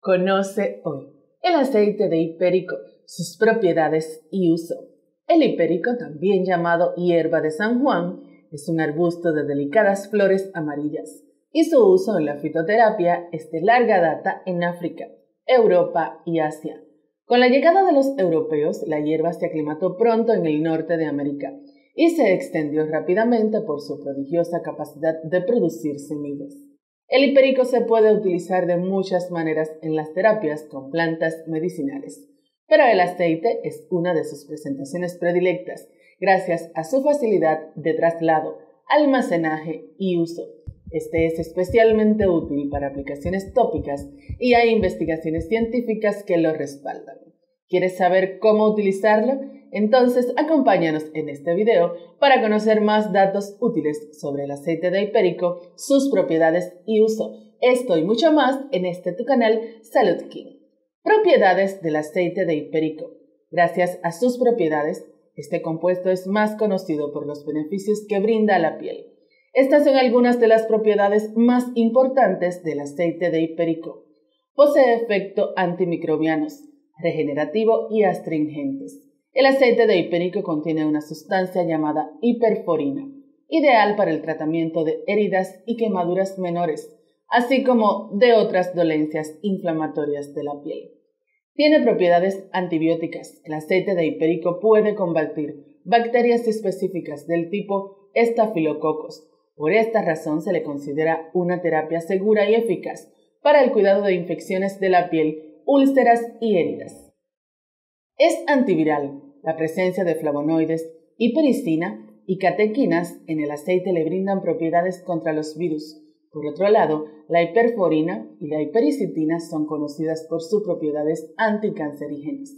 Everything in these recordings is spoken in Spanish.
Conoce hoy el aceite de hipérico, sus propiedades y uso. El hipérico, también llamado hierba de San Juan, es un arbusto de delicadas flores amarillas y su uso en la fitoterapia es de larga data en África, Europa y Asia. Con la llegada de los europeos, la hierba se aclimató pronto en el norte de América y se extendió rápidamente por su prodigiosa capacidad de producir semillas. El hipérico se puede utilizar de muchas maneras en las terapias con plantas medicinales, pero el aceite es una de sus presentaciones predilectas gracias a su facilidad de traslado, almacenaje y uso. Este es especialmente útil para aplicaciones tópicas y hay investigaciones científicas que lo respaldan. ¿Quieres saber cómo utilizarlo? Entonces acompáñanos en este video para conocer más datos útiles sobre el aceite de hipérico, sus propiedades y uso. Esto y mucho más en este tu canal Salud King. Propiedades del aceite de hipérico. Gracias a sus propiedades, este compuesto es más conocido por los beneficios que brinda a la piel. Estas son algunas de las propiedades más importantes del aceite de hipérico. Posee efectos antimicrobianos, regenerativo y astringentes. El aceite de hipérico contiene una sustancia llamada hiperforina, ideal para el tratamiento de heridas y quemaduras menores, así como de otras dolencias inflamatorias de la piel. Tiene propiedades antibióticas. El aceite de hipérico puede combatir bacterias específicas del tipo Staphylococcus. Por esta razón se le considera una terapia segura y eficaz para el cuidado de infecciones de la piel, úlceras y heridas. Es antiviral. La presencia de flavonoides, hipericina y catequinas en el aceite le brindan propiedades contra los virus. Por otro lado, la hiperforina y la hipericitina son conocidas por sus propiedades anticancerígenas.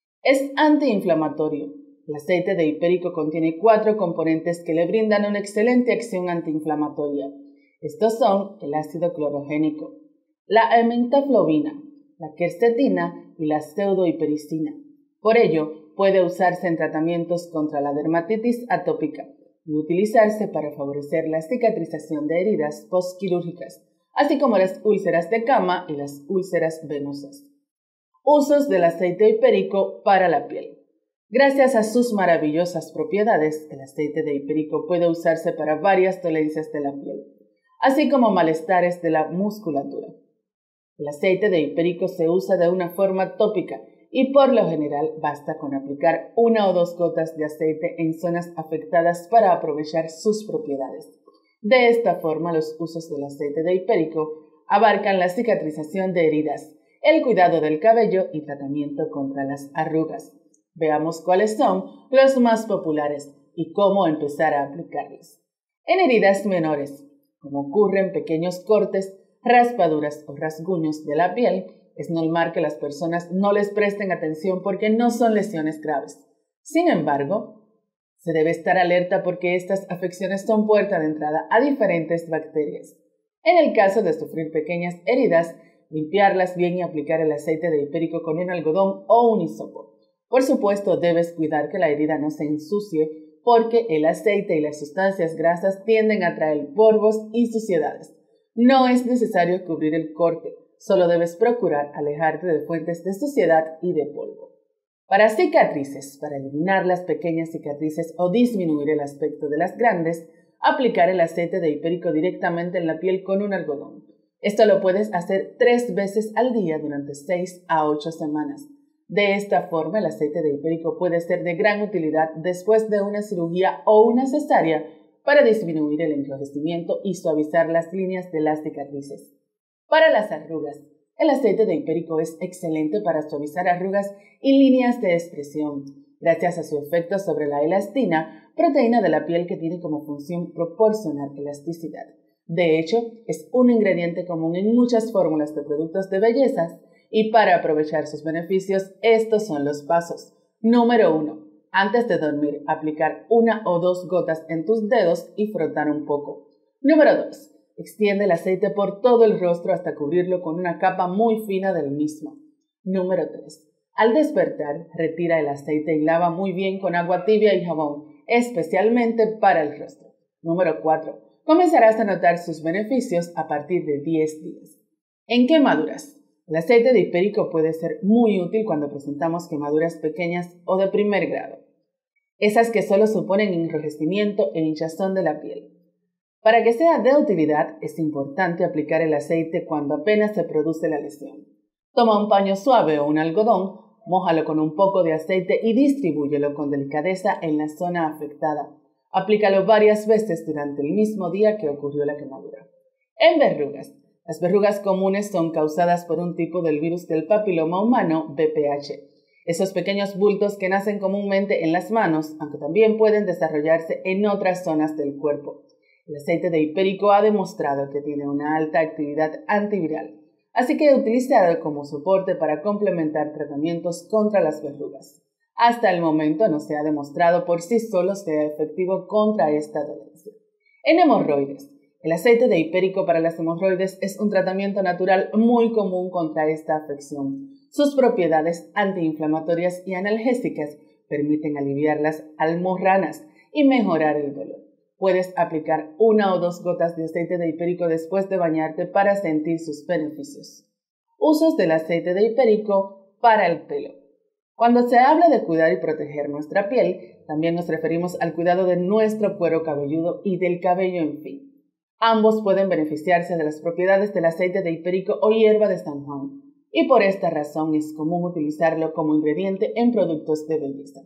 Es antiinflamatorio. El aceite de hipérico contiene 4 componentes que le brindan una excelente acción antiinflamatoria. Estos son el ácido clorogénico, la ementaflovina, la quercetina y la pseudohipericina. Por ello, puede usarse en tratamientos contra la dermatitis atópica y utilizarse para favorecer la cicatrización de heridas postquirúrgicas, así como las úlceras de cama y las úlceras venosas. Usos del aceite hipérico para la piel. Gracias a sus maravillosas propiedades, el aceite de hipérico puede usarse para varias dolencias de la piel, así como malestares de la musculatura. El aceite de hipérico se usa de una forma tópica y por lo general basta con aplicar 1 o 2 gotas de aceite en zonas afectadas para aprovechar sus propiedades. De esta forma, los usos del aceite de hipérico abarcan la cicatrización de heridas, el cuidado del cabello y tratamiento contra las arrugas. Veamos cuáles son los más populares y cómo empezar a aplicarlos. En heridas menores, como ocurre en pequeños cortes, raspaduras o rasguños de la piel, es normal que las personas no les presten atención porque no son lesiones graves. Sin embargo, se debe estar alerta porque estas afecciones son puerta de entrada a diferentes bacterias. En el caso de sufrir pequeñas heridas, limpiarlas bien y aplicar el aceite de hipérico con un algodón o un hisopo. Por supuesto, debes cuidar que la herida no se ensucie porque el aceite y las sustancias grasas tienden a traer polvos y suciedades. No es necesario cubrir el corte. Solo debes procurar alejarte de fuentes de suciedad y de polvo. Para cicatrices, para eliminar las pequeñas cicatrices o disminuir el aspecto de las grandes, aplicar el aceite de hipérico directamente en la piel con un algodón. Esto lo puedes hacer 3 veces al día durante 6 a 8 semanas. De esta forma, el aceite de hipérico puede ser de gran utilidad después de una cirugía o una cesárea para disminuir el enrojecimiento y suavizar las líneas de las cicatrices. Para las arrugas, el aceite de hipérico es excelente para suavizar arrugas y líneas de expresión, gracias a su efecto sobre la elastina, proteína de la piel que tiene como función proporcionar elasticidad. De hecho, es un ingrediente común en muchas fórmulas de productos de belleza y para aprovechar sus beneficios, estos son los pasos. Número 1. Antes de dormir, aplicar 1 o 2 gotas en tus dedos y frotar un poco. Número 2. Extiende el aceite por todo el rostro hasta cubrirlo con una capa muy fina del mismo. Número 3. Al despertar, retira el aceite y lava muy bien con agua tibia y jabón, especialmente para el rostro. Número 4. Comenzarás a notar sus beneficios a partir de 10 días. En quemaduras. El aceite de hipérico puede ser muy útil cuando presentamos quemaduras pequeñas o de primer grado, esas que solo suponen enrojecimiento e hinchazón de la piel. Para que sea de utilidad, es importante aplicar el aceite cuando apenas se produce la lesión. Toma un paño suave o un algodón, mójalo con un poco de aceite y distribúyelo con delicadeza en la zona afectada. Aplícalo varias veces durante el mismo día que ocurrió la quemadura. En verrugas. Las verrugas comunes son causadas por un tipo del virus del papiloma humano, VPH. Esos pequeños bultos que nacen comúnmente en las manos, aunque también pueden desarrollarse en otras zonas del cuerpo. El aceite de hipérico ha demostrado que tiene una alta actividad antiviral, así que utilizado como soporte para complementar tratamientos contra las verrugas. Hasta el momento no se ha demostrado por sí solo sea efectivo contra esta dolencia. En hemorroides. El aceite de hipérico para las hemorroides es un tratamiento natural muy común contra esta afección. Sus propiedades antiinflamatorias y analgésicas permiten aliviar las almorranas y mejorar el dolor. Puedes aplicar 1 o 2 gotas de aceite de hipérico después de bañarte para sentir sus beneficios. Usos del aceite de hipérico para el pelo. Cuando se habla de cuidar y proteger nuestra piel, también nos referimos al cuidado de nuestro cuero cabelludo y del cabello en fin. Ambos pueden beneficiarse de las propiedades del aceite de hipérico o hierba de San Juan, y por esta razón es común utilizarlo como ingrediente en productos de belleza.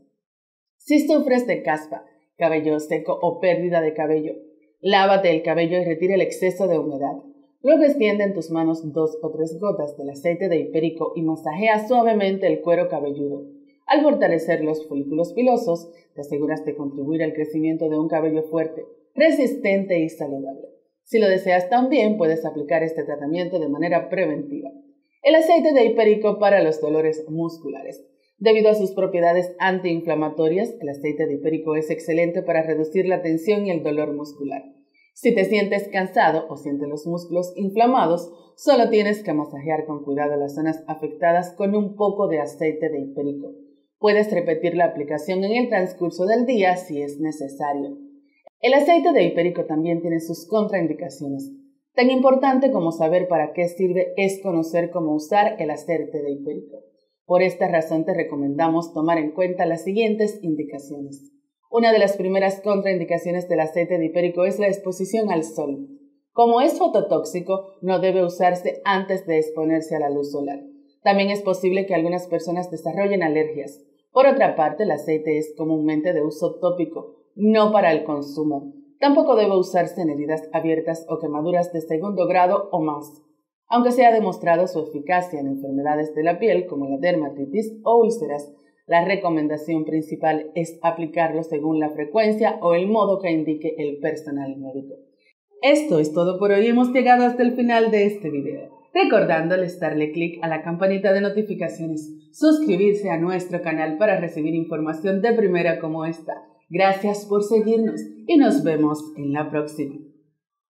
Si sufres de caspa, cabello seco o pérdida de cabello, lávate el cabello y retira el exceso de humedad. Luego extiende en tus manos 2 o 3 gotas del aceite de hipérico y masajea suavemente el cuero cabelludo. Al fortalecer los folículos pilosos, te aseguras de contribuir al crecimiento de un cabello fuerte, resistente y saludable. Si lo deseas también, puedes aplicar este tratamiento de manera preventiva. El aceite de hipérico para los dolores musculares. Debido a sus propiedades antiinflamatorias, el aceite de hipérico es excelente para reducir la tensión y el dolor muscular. Si te sientes cansado o sientes los músculos inflamados, solo tienes que masajear con cuidado las zonas afectadas con un poco de aceite de hipérico. Puedes repetir la aplicación en el transcurso del día si es necesario. El aceite de hipérico también tiene sus contraindicaciones. Tan importante como saber para qué sirve es conocer cómo usar el aceite de hipérico. Por esta razón te recomendamos tomar en cuenta las siguientes indicaciones. Una de las primeras contraindicaciones del aceite de hipérico es la exposición al sol. Como es fototóxico, no debe usarse antes de exponerse a la luz solar. También es posible que algunas personas desarrollen alergias. Por otra parte, el aceite es comúnmente de uso tópico, no para el consumo. Tampoco debe usarse en heridas abiertas o quemaduras de segundo grado o más. Aunque se ha demostrado su eficacia en enfermedades de la piel como la dermatitis o úlceras, la recomendación principal es aplicarlo según la frecuencia o el modo que indique el personal médico. Esto es todo por hoy. Hemos llegado hasta el final de este video. Recordándoles darle clic a la campanita de notificaciones, suscribirse a nuestro canal para recibir información de primera como esta. Gracias por seguirnos y nos vemos en la próxima.